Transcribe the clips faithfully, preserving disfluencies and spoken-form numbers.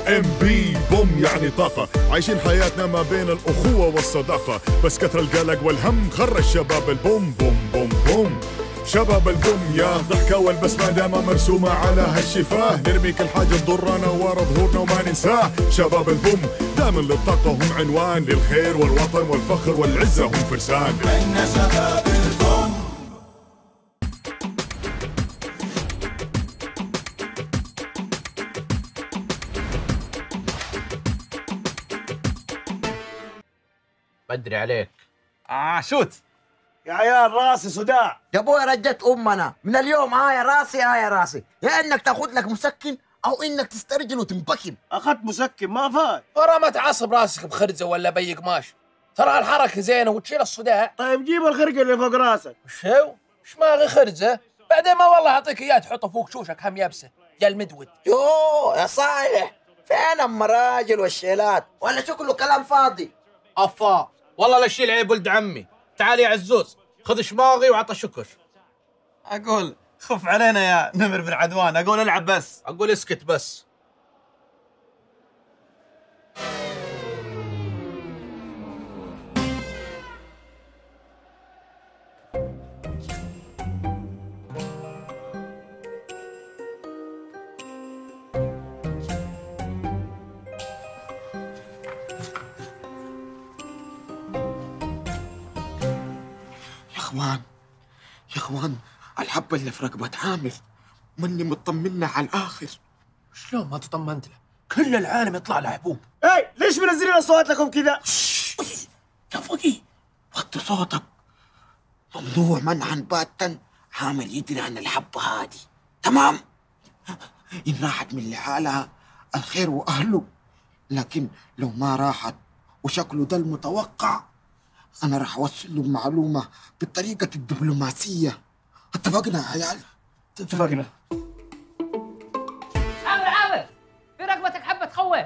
ام بي بوم يعني طاقة، عايشين حياتنا ما بين الأخوة والصداقة، بس كثر القلق والهم خرج شباب البوم بوم بوم بوم. شباب البوم يا ضحكة والبسمة دايما مرسومة على هالشفاه، نرمي كل حاجة تضرنا ورا ظهورنا وما ننساه. شباب البوم دائما للطاقة هم عنوان، للخير والوطن والفخر والعزة هم فرسان. إحنا شباب البوم. بدري عليك. آه شوت يا عيال راسي صداع. يا ابويا رجت امنا من اليوم هاي راسي هاي راسي، يا انك تاخذ لك مسكن او انك تسترجل وتنبكم. اخذت مسكن ما فات. ورا ما تعصب راسك بخرزه ولا بي قماش، ترى الحركه زينه وتشيل الصداع. طيب جيب الخرقه اللي فوق راسك. وش هو؟ وش ماغي خرزه؟ بعدين ما والله اعطيك اياه تحطه فوق شوشك هم يابسه يا المدود. يو يا صالح، فين ام راجل والشيلات؟ ولا شكله كلام فاضي؟ افا والله لا تشيل عيب ولد عمي. تعال يا عزوز خذ شماغي وعطى شكر. اقول خف علينا يا نمر بن عدوان، اقول العب بس. اقول اسكت بس. يا اخوان يا اخوان الحبة اللي في رقبة عامر مني مطمنا على الآخر. شلون ما تطمنت له؟ كل العالم يطلع له حبوب. اي ليش منزلين اصوات لكم كذا؟ يا فقي وطي صوتك، ممنوع منعا باتا عامر يدري عن الحبة هذه، تمام؟ إن راحت من لحالها الخير وأهله، لكن لو ما راحت وشكله ده المتوقع أنا راح أوصل له معلومة بالطريقة الدبلوماسية. اتفقنا يا عيال؟ اتفقنا. عامر عامر في رقبتك حبة خوف.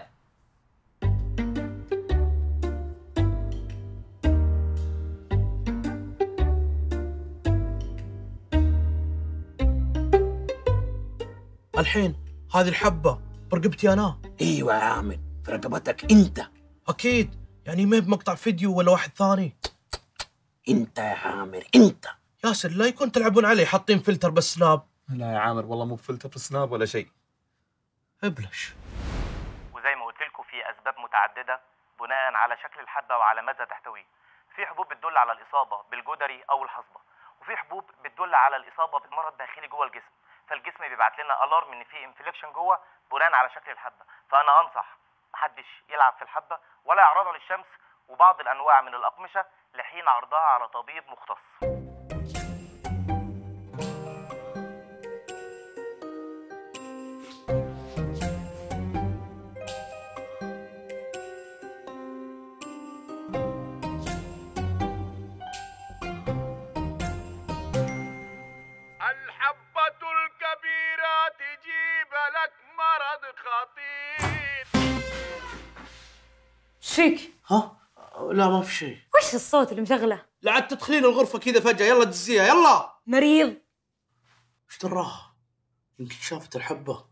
الحين هذه الحبة برقبتي أنا. ايوه يا عامر في رقبتك انت. أكيد، يعني ما بمقطع فيديو ولا واحد ثاني. انت يا عامر انت. ياسر لا يكون تلعبون علي حاطين فلتر بالسناب. لا يا عامر والله مو بفلتر في السناب ولا شيء. ابلش. وزي ما قلت لكم في اسباب متعدده بناء على شكل الحبه وعلى ماذا تحتويه. في حبوب بتدل على الاصابه بالجدري او الحصبه، وفي حبوب بتدل على الاصابه بمرض داخلي جوه الجسم، فالجسم بيبعت لنا الارم ان في انفليكشن جوه بناء على شكل الحبه. فانا انصح محدش يلعب في الحبه ولا يعرضها للشمس وبعض الانواع من الاقمشه لحين عرضها على طبيب مختص. الحبة الكبيرة تجيب لك مرض خطير. ايش فيك؟ ها؟ لا ما في شيء. وش الصوت اللي مشغله؟ لا عاد تدخلين الغرفة كذا فجأة، يلا دزيها يلا. مريض. ايش دراها؟ يمكن شافت الحبة.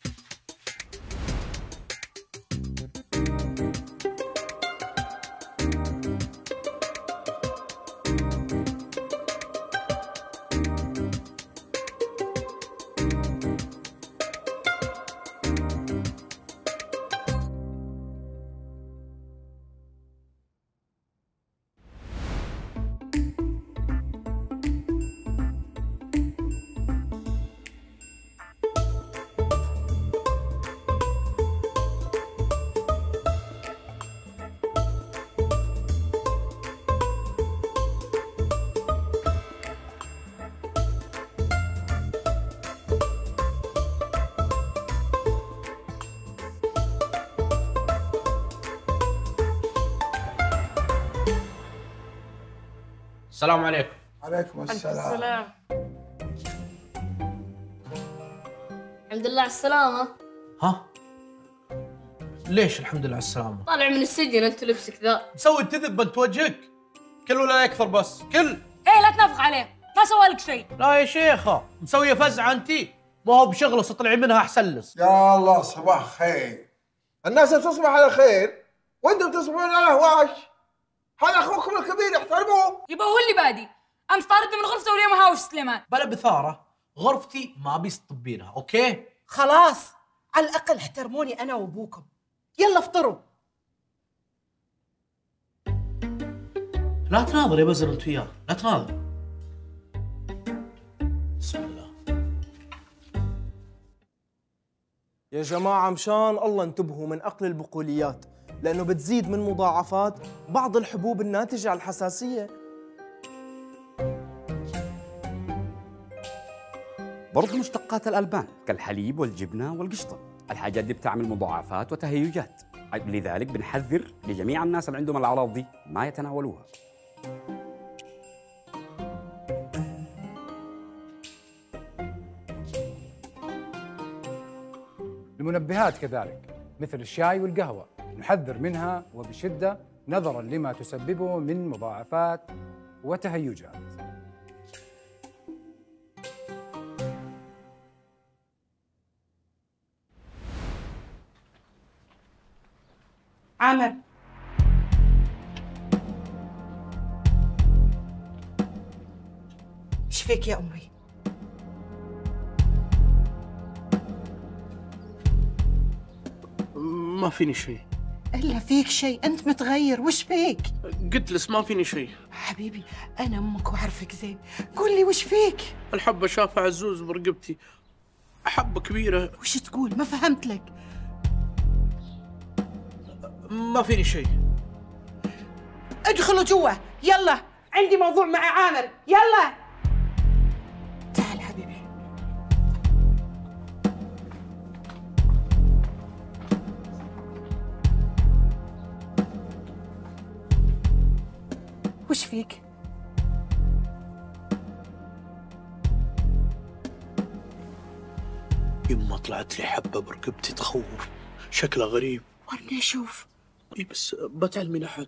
السلام عليكم. عليكم السلام. السلام. الحمد لله على السلامة. ها؟ ليش الحمد لله على السلامة؟ طالع من السجن انت لبسك ذا. مسوي تذب بنت وجهك. كل ولا يكثر بس كل. ايه لا تنفخ عليه، ما سوى لك شيء. لا يا شيخة، مسوية فزعة انتي، ما هو بشغله تطلعي منها احسن لس. يا الله صباح خير. الناس تصبح على خير وانتم تصبحون على هواش. هذا اخوكم الكبير احترموه. يبقى هو اللي بادي امس طاردني من غرفته واليوم هاوش سليمان. بلا بثاره، غرفتي ما بيسطبينها، اوكي؟ خلاص على الاقل احترموني انا وابوكم. يلا افطروا. لا تناظر يا بزر انت وياه، لا تناظر. بسم الله. يا جماعة مشان الله انتبهوا من أكل البقوليات، لأنه بتزيد من مضاعفات بعض الحبوب الناتجة عن الحساسية. برضو مشتقات الألبان كالحليب والجبنة والقشطة، الحاجات دي بتعمل مضاعفات وتهيجات، لذلك بنحذر لجميع الناس اللي عندهم الأعراض دي ما يتناولوها. المنبهات كذلك مثل الشاي والقهوة نحذر منها وبشدة نظراً لما تسببه من مضاعفات وتهيجات. عامر، ايش فيك يا امي؟ ما فيني شيء. الا فيك شيء، انت متغير، وش فيك؟ قلت لس ما فيني شيء. حبيبي انا امك واعرفك زين، قول لي وش فيك؟ الحبه شافها عزوز برقبتي، حبه كبيره. وش تقول؟ ما فهمت لك. ما فيني شيء. ادخلوا جوا يلا، عندي موضوع مع عامر. يلا تعال حبيبي. وش فيك؟ يما طلعت لي حبه برقبتي تخوف، شكلها غريب. ورني اشوف. اي بس بتعلمي لحد.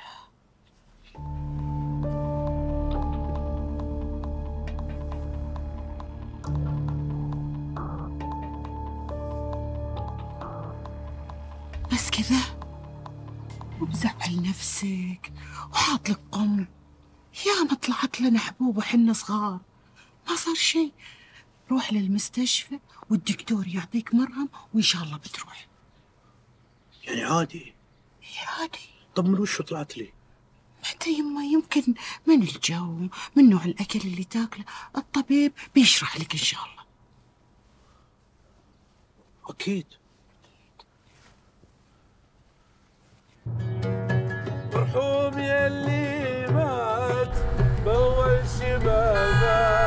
بس كذا؟ ومزعل نفسك وحاط لك قم. يا ما طلعت لنا حبوب وحنا صغار ما صار شيء. روح للمستشفى والدكتور يعطيك مرهم وإن شاء الله بتروح. يعني عادي؟ إيه عادي. طب من وش طلعت لي؟ حتى يما يمكن من الجو، من نوع الأكل اللي تاكله، الطبيب بيشرح لك إن شاء الله. أكيد. مرحوم يلي مات بأول شبابه.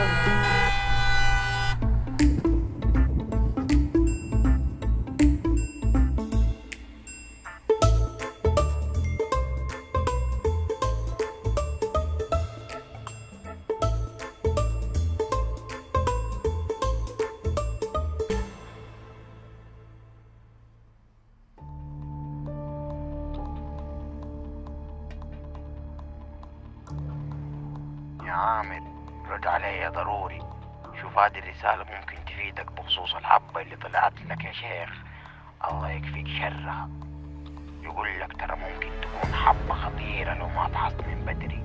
يا عامر رد علي ضروري. شوف هذه الرسالة ممكن تفيدك بخصوص الحبة اللي طلعت لك يا شيخ، الله يكفيك شرها. يقول لك ترى ممكن تكون حبة خطيرة لو ما فحصت من بدري.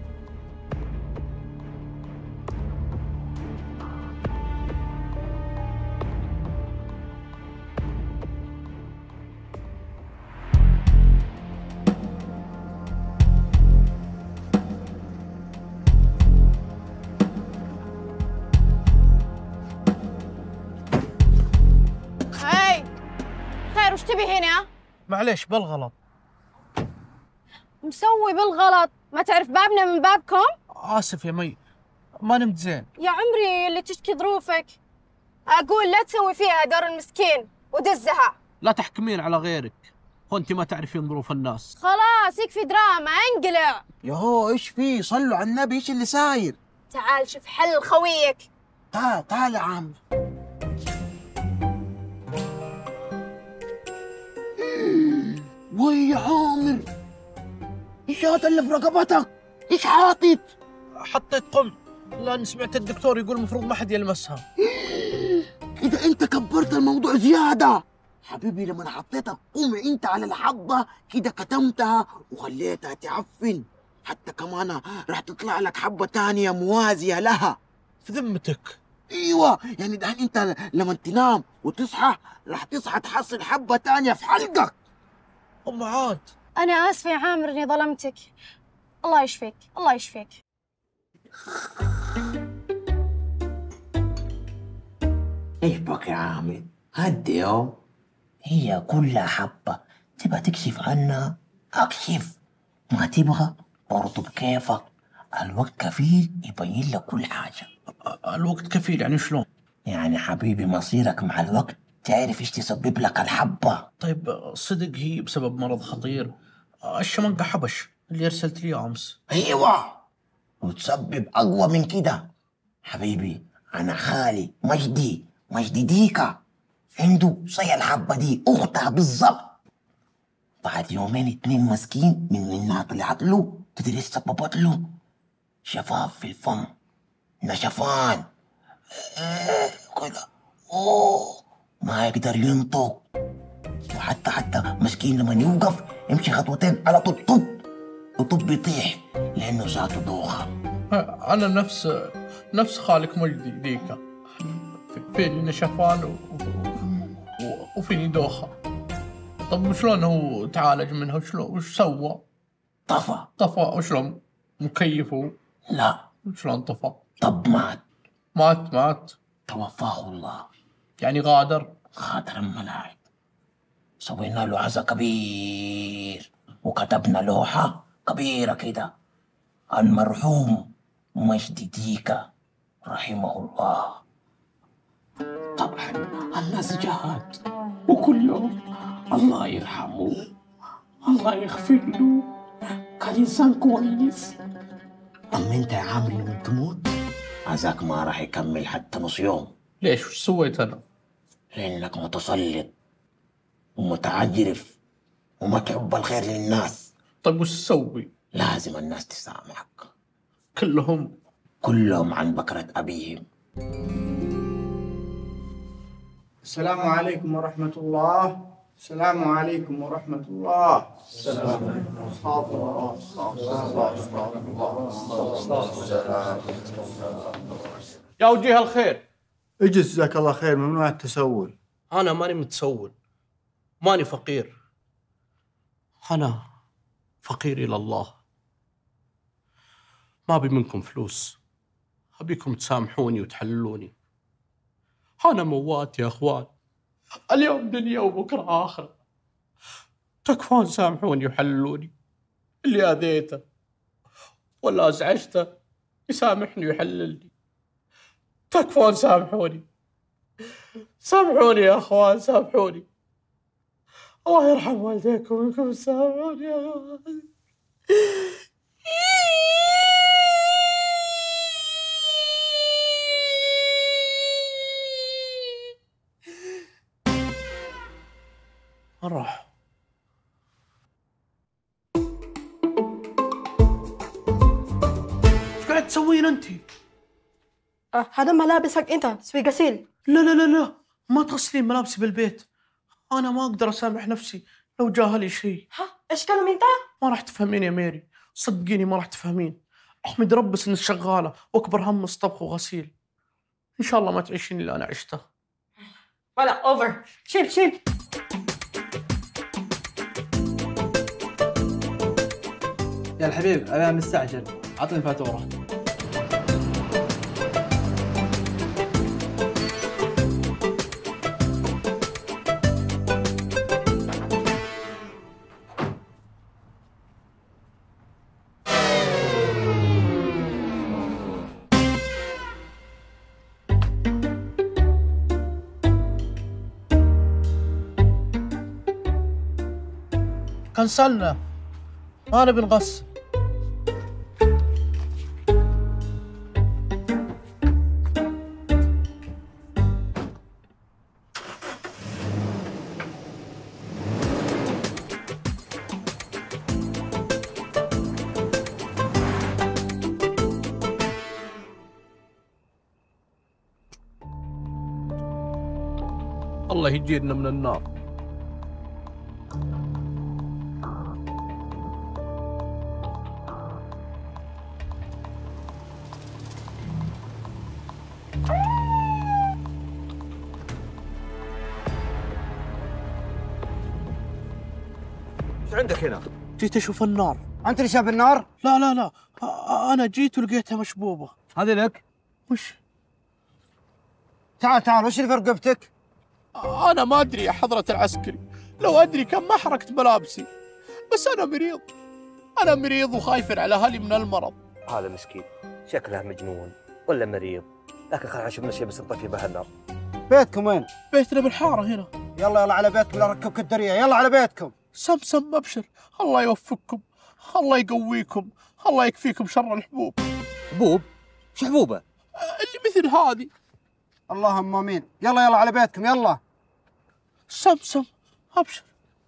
وش تبي هنا؟ معليش بالغلط. مسوي بالغلط، ما تعرف بابنا من بابكم؟ آسف يا مي، ما نمت زين. يا عمري اللي تشكي ظروفك. أقول لا تسوي فيها دور المسكين ودزها. لا تحكمين على غيرك، وانت ما تعرفين ظروف الناس. خلاص يكفي دراما، انقلع. يهو ايش في؟ صلوا على النبي، ايش اللي صاير؟ تعال شوف حل خويك. تعال تعال يا عم. وي يا عامر، ايش هذا اللي في رقبتك؟ ايش حاطط؟ حطيت قم، لأن سمعت الدكتور يقول المفروض ما حد يلمسها. كده انت كبرت الموضوع زيادة. حبيبي لما حطيتك قمع انت على الحبة كده كتمتها وخليتها تعفن، حتى كمان راح تطلع لك حبة تانية موازية لها. في ذمتك؟ ايوه، يعني دحين انت لما تنام وتصحى راح تصحى تحصل حبة تانية في حلقك. ام عاد انا اسفه يا عامر اني ظلمتك. الله يشفيك، الله يشفيك. ايش بك يا عامر؟ هدي يوم، هي كلها حبة، تبغى تكشف عنها اكشف، ما تبغى برضو بكيفك، الوقت كفيل يبين لك كل حاجة. الوقت كفيل يعني شلون؟ يعني حبيبي مصيرك مع الوقت تعرف ايش تسبب لك الحبة. طيب صدق هي بسبب مرض خطير، الشمنقة حبش اللي ارسلت لي امس. ايوه، وتسبب اقوى من كده. حبيبي انا خالي مجدي مجدي ديكا عنده زي الحبة دي اختها بالضبط. بعد يومين اتنين مسكين من منها طلعت له تدري ايش سببت له؟ شفاف في الفم، نشفان كده، اوه ما يقدر ينطق، وحتى حتى مسكين لما يوقف يمشي خطوتين على طول طب وطب يطيح لانه ذاته دوخه. انا نفس نفس خالك مجدي ديكا، فيني نشفان و... و... وفيني دوخه. طب وشلون هو تعالج منها؟ وشلون وش سوى؟ طفى. طفى وشلون؟ مكيفه؟ لا. وشلون طفى؟ طب مات. مات مات توفاه الله. يعني غادر؟ غادر الملاعب. سوينا له عزا كبير وكتبنا لوحة كبيرة كده، المرحوم مجدي ديكا رحمه الله. طبعا الناس جات وكلهم الله يرحمه الله يغفر له، كان إنسان كويس. أما أنت يا عامر لما تموت عزاك ما راح يكمل حتى نص يوم. ليش؟ وش سويت أنا؟ لأنك متسلط ومتعجرف وما تحب الخير للناس. طيب وش تسوي؟ لازم الناس تسامحك. كلهم؟ كلهم عن بكرة أبيهم. السلام عليكم ورحمة الله. السلام عليكم ورحمة الله. السلام عليكم. استغفر الله استغفر الله استغفر الله. يا وجيه الخير. اجلس جزاك الله خير، ممنوع التسول. أنا ماني متسول، ماني فقير، أنا فقير إلى الله. ما أبي منكم فلوس، أبيكم تسامحوني وتحللوني. أنا موات يا أخوان، اليوم دنيا وبكرة آخرة. تكفون سامحوني وحللوني، اللي أذيته ولا أزعجته يسامحني ويحللني. تكفون سامحوني، سامحوني يا أخوان، سامحوني. الله يرحم والديكم وانكم سامحوني يا أخوان. راح. ايش قاعد تسوين انت؟ أه هذا ملابسك انت، تسوي غسيل. لا لا لا لا، ما تغسلين ملابسي بالبيت. انا ما اقدر اسامح نفسي لو جاهلي شيء. ها ايش كلام انت؟ ما راح تفهمين يا ميري، صدقيني ما راح تفهمين. احمد ربس انك شغاله واكبر همس طبخ وغسيل. ان شاء الله ما تعيشين اللي انا عشته. ولا اوفر. شيل شيل. يا الحبيب انا مستعجل، عطني الفاتوره. كنسلنا، ما نبي نغسل. الله يجيرنا من النار. ايش عندك هنا؟ جيت اشوف النار. انت اللي شاف النار؟ لا لا لا انا جيت ولقيتها مشبوبه. هذه لك؟ وش؟ تعال تعال، وش اللي في رقبتك؟ انا ما ادري يا حضره العسكري، لو ادري كم ما حرقت ملابسي، بس انا مريض. انا مريض وخايف على اهلي من المرض. هذا مسكين شكله مجنون ولا مريض، لكن خلينا نشوف لنا شيء بس نطفي به النار. بيتكم وين؟ بيتنا بالحاره هنا. يلا يلا على بيتكم، لا ركبك الدريه، يلا على بيتكم. سمسم ابشر، الله يوفقكم، الله يقويكم، الله يكفيكم شر الحبوب. حبوب؟ ايش حبوبه؟ اللي مثل هذه. اللهم امين. يلا يلا على بيتكم يلا. سمسم ابشر.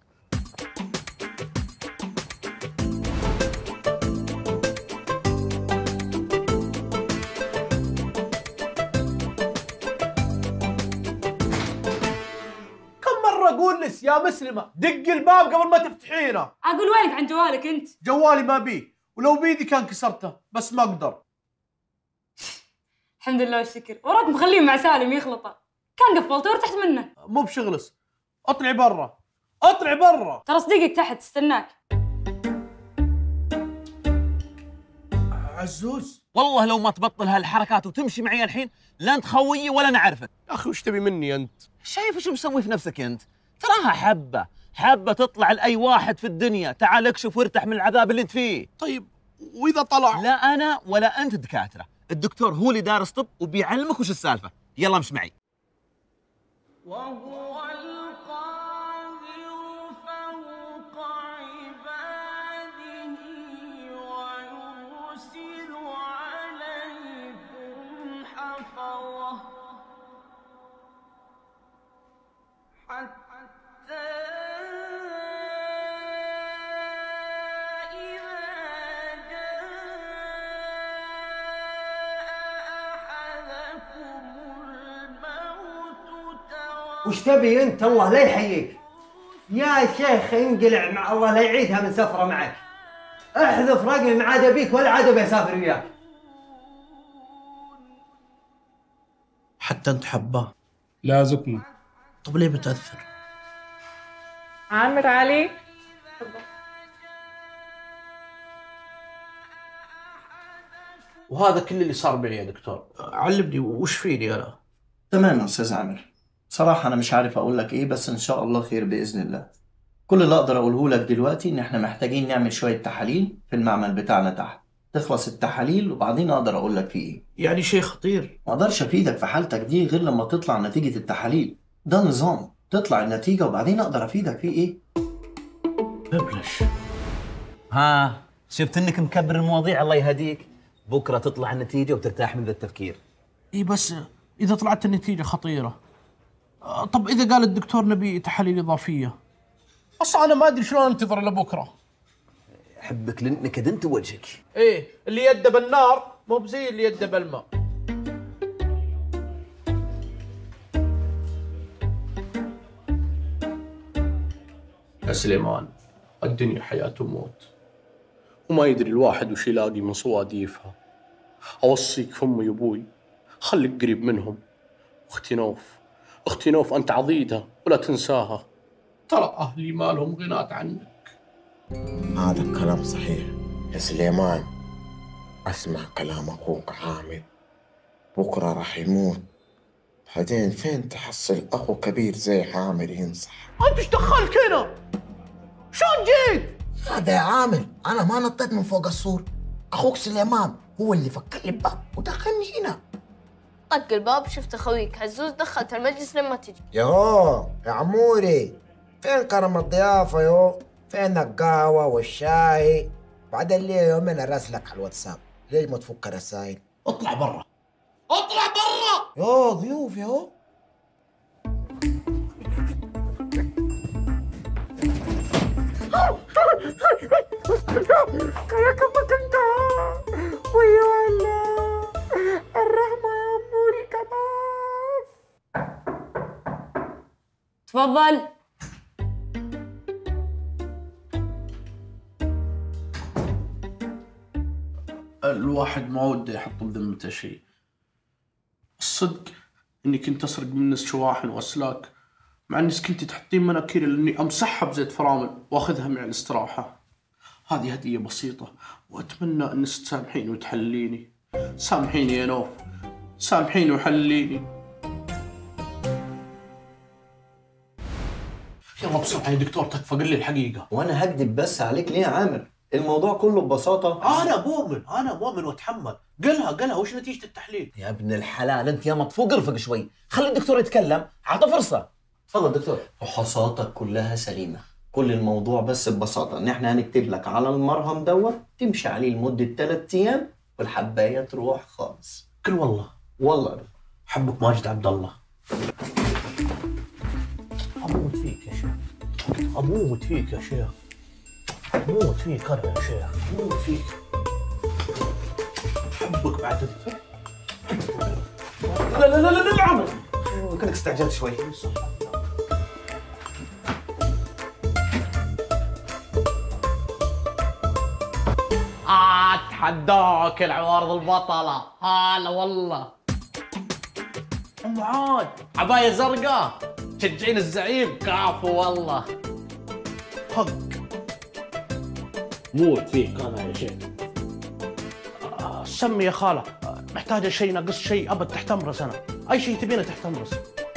اقول لك يا مسلمه دق الباب قبل ما تفتحينه. اقول وينك عن جوالك انت؟ جوالي ما بيه، ولو بيدي كان كسرته بس ما اقدر. الحمد لله والشكر، وراك مخليه مع سالم يخلطه، كان قفلته ورتحت منه. مو بشغلس، اطلعي برا اطلعي برا. ترى صديقك تحت استناك. عزوز والله لو ما تبطل هالحركات وتمشي معي الحين لا انت خويي ولا نعرفك. يا اخي وش تبي مني انت؟ شايف وش مسوي في نفسك انت؟ تراها حبه حبه تطلع لاي واحد في الدنيا. تعال اكشف وارتاح من العذاب اللي انت فيه. طيب واذا طلع؟ لا انا ولا انت دكاتره، الدكتور هو اللي دارس طب وبيعلمك وش السالفه. يلا امش معي. وهو القاهر فوق عباده ويرسل عليكم حفظه حتى إذا جاء أحدكم الموت وش تبي انت؟ الله لا يحييك يا شيخ، انقلع مع الله لا يعيدها من سفره معك. احذف رقمي ما عاد ابيك ولا عاد ابي اسافر وياك. حتى انت حباه؟ لا زكمه. طب ليه بتاثر؟ عامر علي وهذا كل اللي صار معي يا دكتور، علمني وش فيني انا؟ تمام يا استاذ عامر، صراحه انا مش عارف اقول لك ايه، بس ان شاء الله خير باذن الله. كل اللي اقدر اقوله لك دلوقتي ان احنا محتاجين نعمل شويه تحاليل في المعمل بتاعنا تحت، تخلص التحاليل وبعدين اقدر اقول لك فيه ايه. يعني شيء خطير؟ ما اقدرش افيدك في حالتك دي غير لما تطلع نتيجه التحاليل، ده نظام، تطلع النتيجه وبعدين اقدر افيدك فيه ايه. ببلش. ها شفت انك مكبر المواضيع، الله يهديك. بكره تطلع النتيجه وترتاح من ذا التفكير. اي بس اذا طلعت النتيجه خطيره. طب اذا قال الدكتور نبي تحاليل اضافيه؟ اصلا انا ما ادري شلون انتظر لبكره. احبك للنكد انت وجهك. ايه اللي يده بالنار مو بزي اللي يده بالماء. يا سليمان، الدنيا حياة وموت، وما يدري الواحد وش يلاقي من صواديفها. أوصيك في أمي وأبوي، خليك قريب منهم. أختي نوف، أختي نوف أنت عضيدها ولا تنساها، ترى أهلي ما لهم غنات عنك. هذا الكلام صحيح يا سليمان. اسمع كلام أخوك عامر، بكرة راح يموت، بعدين فين تحصل أخو كبير زي عامر ينصح؟ أنت إيش دخلك هنا؟ شلون جيت؟ هذا يا عامر أنا ما نطيت من فوق السور، أخوك سليمان هو اللي فك لي الباب ودخلني هنا. طق الباب شفت خويك عزوز دخلت المجلس لما تجي. يوه يا عموري، فين كرم الضيافة يو؟ فين القهوة والشاي؟ بعدين ليه يومين اراسلك على الواتساب، ليش ما تفك رسائل؟ اطلع برا اطلع برا. يو ضيوف يو. كياك انت ويا الله الرحمة يا عموري كمان. تفضل. الواحد ما وده يحط بذمته شيء. الصدق اني كنت اسرق من الناس شواحن واسلاك مع انك كنت تحطين مناكير لاني امسحها بزيت فرامل واخذها مع الاستراحه. هذه هديه بسيطه واتمنى انك تسامحيني وتحليني. سامحيني يا نوف، سامحيني وحليني. يلا بسرعه يا دكتور تكفى، قل لي الحقيقه. وانا هكذب بس عليك ليه يا عامر؟ الموضوع كله ببساطه. انا مؤمن، انا مؤمن واتحمل. قلها قلها وش نتيجه التحليل؟ يا ابن الحلال انت يا مطفوق ارفق شوي، خلي الدكتور يتكلم، عطى فرصه. تفضل دكتور. فحوصاتك كلها سليمه، كل الموضوع بس ببساطه ان احنا هنكتب لك على المرهم دوت تمشي عليه لمده ثلاث ايام والحبايه تروح خالص. كل والله والله حبك ماجد عبد الله. اموت فيك يا شيخ، اموت فيك يا شيخ، اموت فيك انا يا شيخ، اموت فيك. حبك بعد الفيلم. لا لا لا لا لا عمر، كنت استعجلت شوي. اتحداك العوارض البطلة. هلا والله. ام عاد عباية زرقاء تشجعين الزعيم. كافو والله. حق موت فيك انا يا شيخ. آه سمي يا خالة، محتاجة شيء ناقص شيء ابد تحت امرس. انا اي شيء تبينه تحت امرس.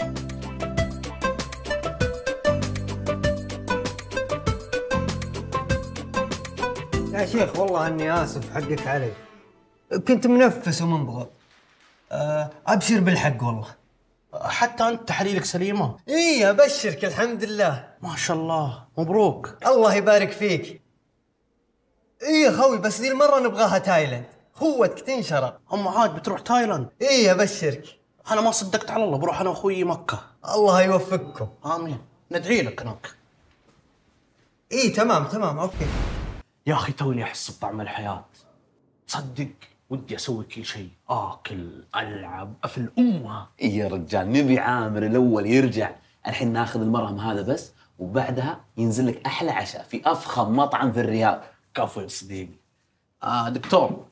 يا شيخ والله اني اسف، حقك علي، كنت منفس ومنضغط. أه ابشر بالحق والله. حتى انت تحاليلك سليمه؟ اي ابشرك الحمد لله. ما شاء الله، مبروك. الله يبارك فيك. اي يا خوي بس ذي المره نبغاها تايلاند، خوتك تنشرى. ام عاد بتروح تايلاند؟ اي ابشرك. انا ما صدقت على الله، بروح انا واخوي مكه. الله يوفقكم. امين، ندعي لك هناك. اي تمام تمام اوكي. يا اخي توني احس بطعم الحياه. صدق ودي اسوي كل شيء، اكل، العب، افل امها. اي يا رجال، نبي عامر الاول يرجع. الحين ناخذ المرهم هذا بس، وبعدها ينزل لك احلى عشاء في افخم مطعم في الرياض. كفو يا صديقي. آه دكتور.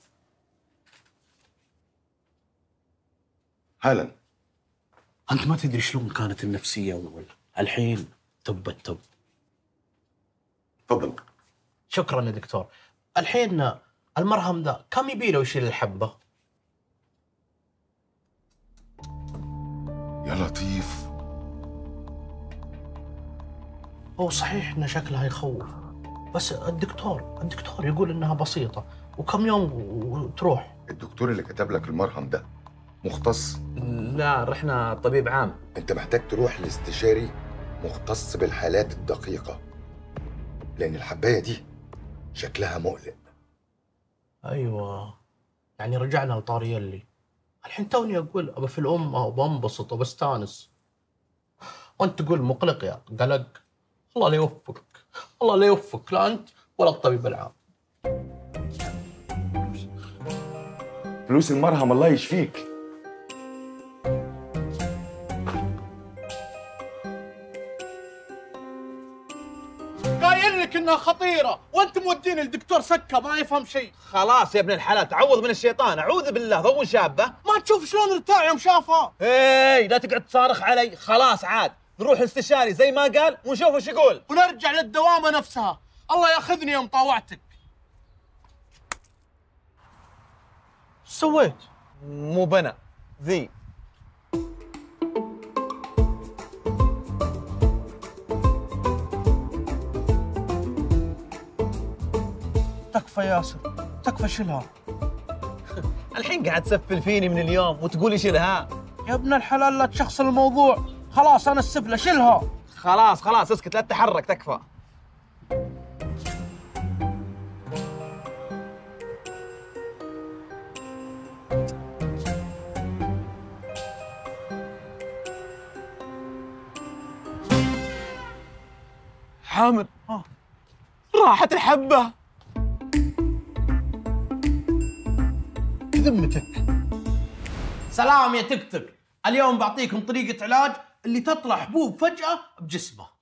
هلا. انت ما تدري شلون كانت النفسيه اول، الحين تب التب. تفضل. شكرا يا دكتور. الحين المرهم ذا كم يبي له يشيل الحبه؟ يا لطيف. هو صحيح ان شكلها يخوف، بس الدكتور الدكتور يقول انها بسيطه وكم يوم وتروح. الدكتور اللي كتب لك المرهم ده مختص؟ لا رحنا طبيب عام. انت محتاج تروح لاستشاري مختص بالحالات الدقيقه، لان الحبايه دي شكلها مقلق. ايوه، يعني رجعنا لطاري اللي الحين توني اقول ابى في الامه وبنبسط وبستانس، وانت تقول مقلق يا قلق. الله لا يوفقك، الله لا يوفقك، لا انت ولا الطبيب العام. فلوس المرهم الله يشفيك. قايل لك انها خطيره وانت مودين الدكتور سكه ما يفهم شيء. خلاص يا ابن الحلال، تعوذ من الشيطان، اعوذ بالله. ضو شابه ما تشوف شلون ارتاع يوم شافها؟ اي لا تقعد تصارخ علي. خلاص عاد نروح الاستشاري زي ما قال ونشوف وش يقول، ونرجع للدوامه نفسها. الله ياخذني يوم طاوعتك. ايش سويت؟ مو بنا ذي. تكفى ياسر، تكفى شيلها. الحين قاعد تسفل فيني من اليوم وتقولي شيلها. يا ابن الحلال لا تشخصن الموضوع، خلاص انا السفله شيلها. خلاص خلاص اسكت لا تتحرك، تكفى. حامد آه. راحت الحبه. بذمتك. سلام يا تكتك، اليوم بعطيكم طريقة علاج اللي تطلع حبوب فجأة بجسمه.